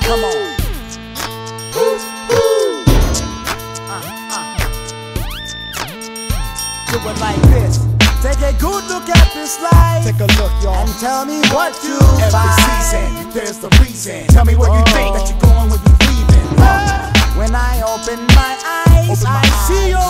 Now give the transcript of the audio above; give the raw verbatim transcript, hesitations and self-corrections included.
Come on. Do it like this. Take a good look at this life. Take a look, y'all. And tell me what you Every find. season, there's the reason. Tell me what you think that you're going when you're leaving. Uh, when I open my eyes, Open my I see eyes. your